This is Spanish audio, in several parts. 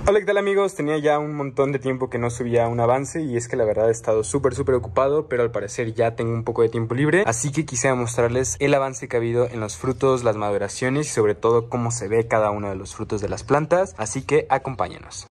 Hola, ¿qué tal amigos? Tenía ya un montón de tiempo que no subía un avance y es que la verdad he estado súper ocupado, pero al parecer ya tengo un poco de tiempo libre, así que quisiera mostrarles el avance que ha habido en los frutos, las maduraciones y sobre todo cómo se ve cada uno de los frutos de las plantas, así que acompáñenos.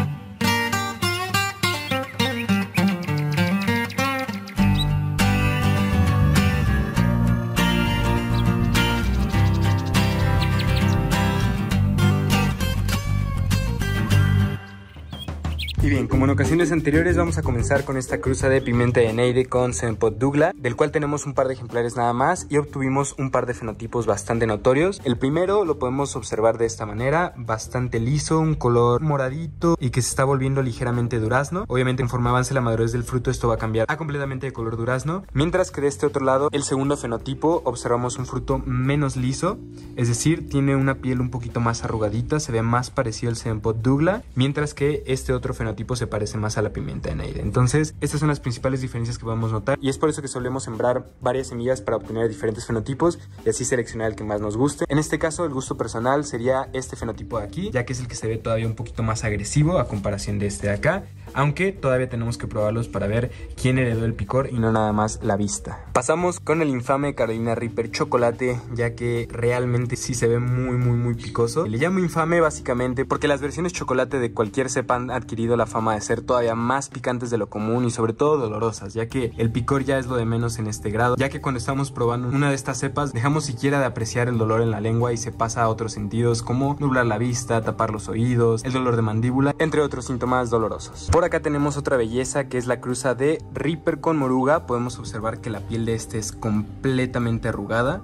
Y bien, como en ocasiones anteriores, vamos a comenzar con esta cruza de pimienta de Eneide con Sempot Douglas, del cual tenemos un par de ejemplares nada más y obtuvimos un par de fenotipos bastante notorios. El primero lo podemos observar de esta manera, bastante liso, un color moradito y que se está volviendo ligeramente durazno. Obviamente conforme avance la madurez del fruto esto va a cambiar a completamente de color durazno, mientras que de este otro lado, el segundo fenotipo, observamos un fruto menos liso, es decir, tiene una piel un poquito más arrugadita, se ve más parecido al Sempot Douglas, mientras que este otro fenotipo se parece más a la pimienta de Eneide. Entonces, estas son las principales diferencias que podemos notar y es por eso que solemos sembrar varias semillas para obtener diferentes fenotipos y así seleccionar el que más nos guste. En este caso, el gusto personal sería este fenotipo de aquí, ya que es el que se ve todavía un poquito más agresivo a comparación de este de acá, aunque todavía tenemos que probarlos para ver quién heredó el picor y no nada más la vista. Pasamos con el infame Carolina Reaper chocolate, ya que realmente sí se ve muy picoso. Le llamo infame básicamente porque las versiones chocolate de cualquier cepa han adquirido la fama de ser todavía más picantes de lo común y sobre todo dolorosas, ya que el picor ya es lo de menos en este grado, ya que cuando estamos probando una de estas cepas dejamos siquiera de apreciar el dolor en la lengua y se pasa a otros sentidos como nublar la vista, tapar los oídos, el dolor de mandíbula, entre otros síntomas dolorosos. Por acá tenemos otra belleza que es la cruza de Reaper con Moruga. Podemos observar que la piel de este es completamente arrugada.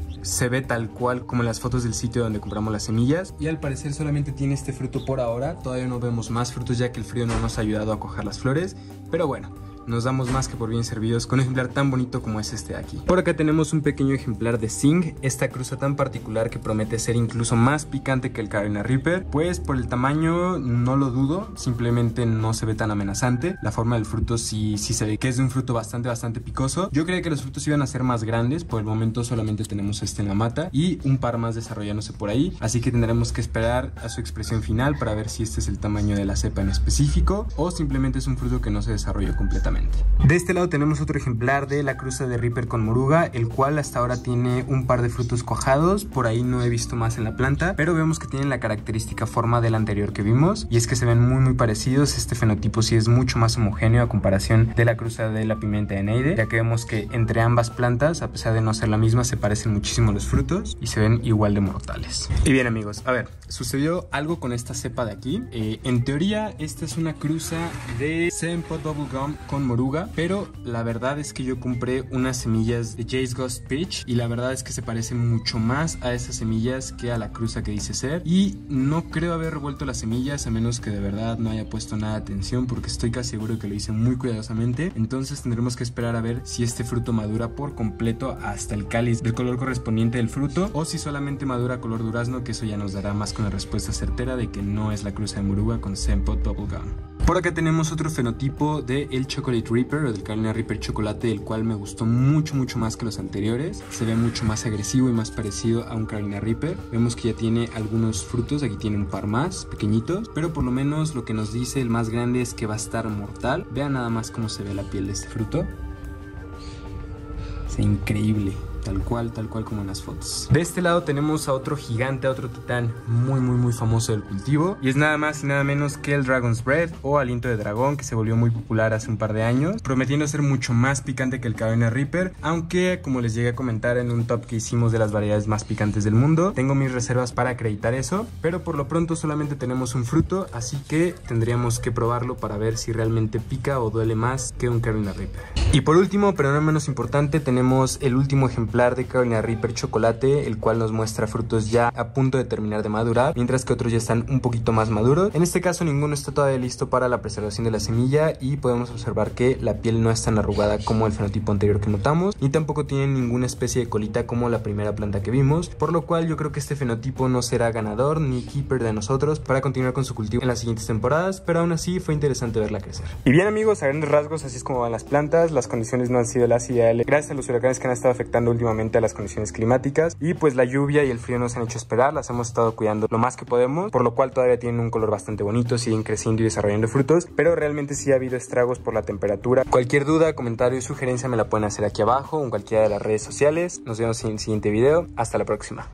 Se ve tal cual como en las fotos del sitio donde compramos las semillas y al parecer solamente tiene este fruto por ahora. Todavía no vemos más frutos ya que el frío no nos ha ayudado a coger las flores, pero bueno, nos damos más que por bien servidos con un ejemplar tan bonito como es este de aquí. Por acá tenemos un pequeño ejemplar de Sing, esta cruza tan particular que promete ser incluso más picante que el Carolina Reaper. Pues por el tamaño no lo dudo, simplemente no se ve tan amenazante. La forma del fruto sí se ve que es de un fruto bastante picoso. Yo creía que los frutos iban a ser más grandes, por el momento solamente tenemos este en la mata y un par más desarrollándose por ahí, así que tendremos que esperar a su expresión final para ver si este es el tamaño de la cepa en específico o simplemente es un fruto que no se desarrolló completamente. De este lado tenemos otro ejemplar de la cruza de Reaper con Moruga, el cual hasta ahora tiene un par de frutos cuajados, por ahí no he visto más en la planta, pero vemos que tienen la característica forma del anterior que vimos y es que se ven muy parecidos. Este fenotipo sí es mucho más homogéneo a comparación de la cruza de la pimienta de Eneide, ya que vemos que entre ambas plantas, a pesar de no ser la misma, se parecen muchísimo los frutos y se ven igual de mortales. Y bien amigos, a ver, sucedió algo con esta cepa de aquí. En teoría esta es una cruza de Sempot Bubblegum con Moruga, pero la verdad es que yo compré unas semillas de Jace Ghost Peach y la verdad es que se parecen mucho más a esas semillas que a la cruza que dice ser, y no creo haber revuelto las semillas a menos que de verdad no haya puesto nada de atención, porque estoy casi seguro que lo hice muy cuidadosamente. Entonces tendremos que esperar a ver si este fruto madura por completo hasta el cáliz del color correspondiente del fruto o si solamente madura color durazno, que eso ya nos dará más con la respuesta certera de que no es la cruza de Moruga con Sempot Bubblegum. Por acá tenemos otro fenotipo de el Chocolate Reaper o del Carolina Reaper chocolate, el cual me gustó mucho más que los anteriores. Se ve mucho más agresivo y más parecido a un Carolina Reaper. Vemos que ya tiene algunos frutos, aquí tiene un par más pequeñitos, pero por lo menos lo que nos dice el más grande es que va a estar mortal. Vean nada más cómo se ve la piel de este fruto. Es increíble. Tal cual como en las fotos. De este lado tenemos a otro gigante, a otro titán muy famoso del cultivo, y es nada más y nada menos que el Dragon's Breath o aliento de dragón, que se volvió muy popular hace un par de años, prometiendo ser mucho más picante que el Carolina Reaper, aunque como les llegué a comentar en un top que hicimos de las variedades más picantes del mundo, tengo mis reservas para acreditar eso, pero por lo pronto solamente tenemos un fruto, así que tendríamos que probarlo para ver si realmente pica o duele más que un Carolina Reaper. Y por último, pero no menos importante, tenemos el último ejemplar de Carolina Reaper chocolate, el cual nos muestra frutos ya a punto de terminar de madurar, mientras que otros ya están un poquito más maduros. En este caso ninguno está todavía listo para la preservación de la semilla y podemos observar que la piel no es tan arrugada como el fenotipo anterior que notamos, ni tampoco tiene ninguna especie de colita como la primera planta que vimos, por lo cual yo creo que este fenotipo no será ganador ni keeper de nosotros para continuar con su cultivo en las siguientes temporadas, pero aún así fue interesante verla crecer. Y bien amigos, a grandes rasgos así es como van las plantas. las condiciones no han sido las ideales gracias a los huracanes que han estado afectando últimamente a las condiciones climáticas, y pues la lluvia y el frío nos han hecho esperar, las hemos estado cuidando lo más que podemos, por lo cual todavía tienen un color bastante bonito, siguen creciendo y desarrollando frutos, pero realmente sí ha habido estragos por la temperatura. Cualquier duda, comentario y sugerencia me la pueden hacer aquí abajo o en cualquiera de las redes sociales. Nos vemos en el siguiente video. Hasta la próxima.